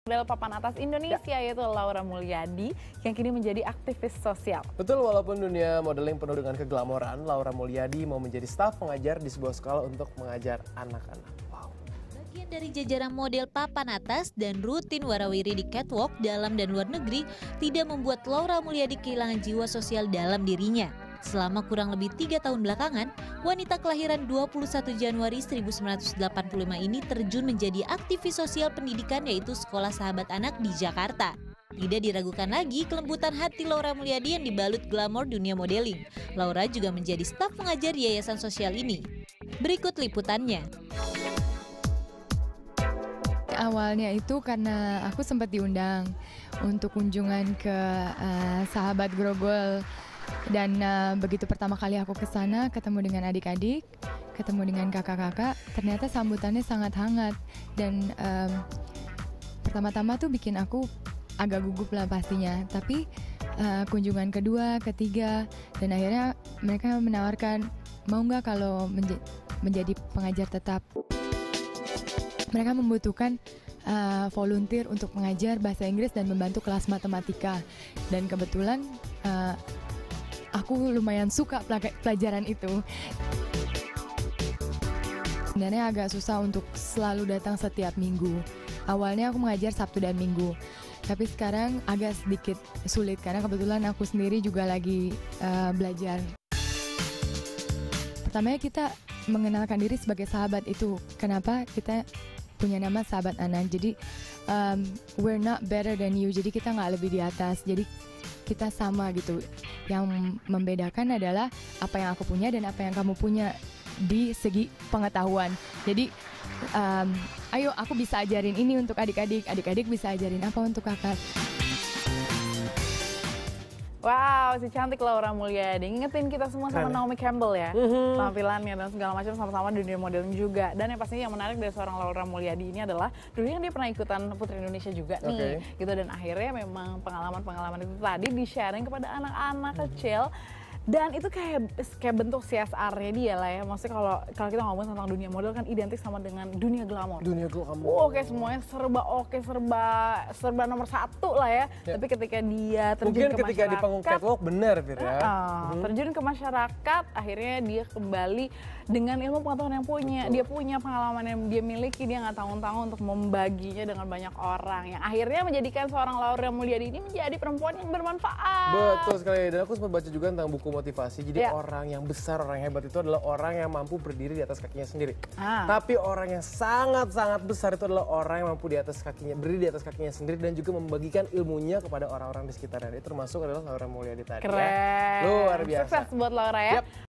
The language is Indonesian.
Model papan atas Indonesia yaitu Laura Mulyadi yang kini menjadi aktivis sosial. Betul, walaupun dunia modeling penuh dengan keglamoran, Laura Mulyadi mau menjadi staf pengajar di sebuah sekolah untuk mengajar anak-anak. Wow. Bagian dari jajaran model papan atas dan rutin warawiri di catwalk dalam dan luar negeri tidak membuat Laura Mulyadi kehilangan jiwa sosial dalam dirinya. Selama kurang lebih 3 tahun belakangan, wanita kelahiran 21 Januari 1985 ini terjun menjadi aktivis sosial pendidikan yaitu Sekolah Sahabat Anak di Jakarta. Tidak diragukan lagi kelembutan hati Laura Mulyadi yang dibalut glamor dunia modeling. Laura juga menjadi staf pengajar yayasan sosial ini. Berikut liputannya. Awalnya itu karena aku sempat diundang untuk kunjungan ke Sahabat Grogol. Dan begitu pertama kali aku ke sana, ketemu dengan adik-adik, ketemu dengan kakak-kakak, ternyata sambutannya sangat hangat. Dan pertama-tama tuh bikin aku agak gugup lah pastinya. Tapi kunjungan kedua, ketiga, dan akhirnya mereka menawarkan, mau nggak kalau menjadi pengajar tetap. Mereka membutuhkan volunteer untuk mengajar bahasa Inggris dan membantu kelas matematika. Dan kebetulan aku lumayan suka pelajaran itu. Sebenarnya agak susah untuk selalu datang setiap minggu. Awalnya aku mengajar Sabtu dan Minggu. Tapi sekarang agak sedikit sulit karena kebetulan aku sendiri juga lagi belajar. Pertamanya kita mengenalkan diri sebagai sahabat itu. Kenapa kita punya nama Sahabat Anak? Jadi we're not better than you. Jadi kita nggak lebih di atas. Jadi kita sama gitu. Yang membedakan adalah apa yang aku punya dan apa yang kamu punya di segi pengetahuan. Jadi ayo aku bisa ajarin ini untuk adik-adik, adik-adik bisa ajarin apa untuk kakak. Wow, si cantik Laura Mulyadi. Ngingetin kita semua sama Naomi Campbell ya. Tampilannya dan segala macam sama-sama di dunia modeling juga. Dan yang pastinya yang menarik dari seorang Laura Mulyadi ini adalah dulunya dia pernah ikutan Putri Indonesia juga nih. Gitu, dan akhirnya memang pengalaman-pengalaman itu tadi di-sharing kepada anak-anak kecil. Dan itu kayak bentuk CSR-nya dia lah ya. Maksudnya kalau kita ngomong tentang dunia model kan identik sama dengan dunia glamor. Dunia glamor. Kayak semuanya serba oke, serba nomor satu lah ya. Tapi ketika dia terjun mungkin ke ketika di panggung catwalk benar, Fir ya. Terjun ke masyarakat, akhirnya dia kembali dengan ilmu pengetahuan yang punya. Dia punya pengalaman yang dia miliki, dia nggak tanggung-tanggung untuk membaginya dengan banyak orang. Yang akhirnya menjadikan seorang Laura Mulyadi ini menjadi perempuan yang bermanfaat. Betul sekali, dan aku sempat baca juga tentang buku motivasi. Jadi orang yang besar, orang yang hebat itu adalah orang yang mampu berdiri di atas kakinya sendiri. Tapi orang yang sangat-sangat besar itu adalah orang yang mampu berdiri di atas kakinya sendiri dan juga membagikan ilmunya kepada orang-orang di sekitarnya. Itu termasuk adalah Laura Mulyadi tadi. Keren. Ya. Luar biasa. Sukses buat Laura ya.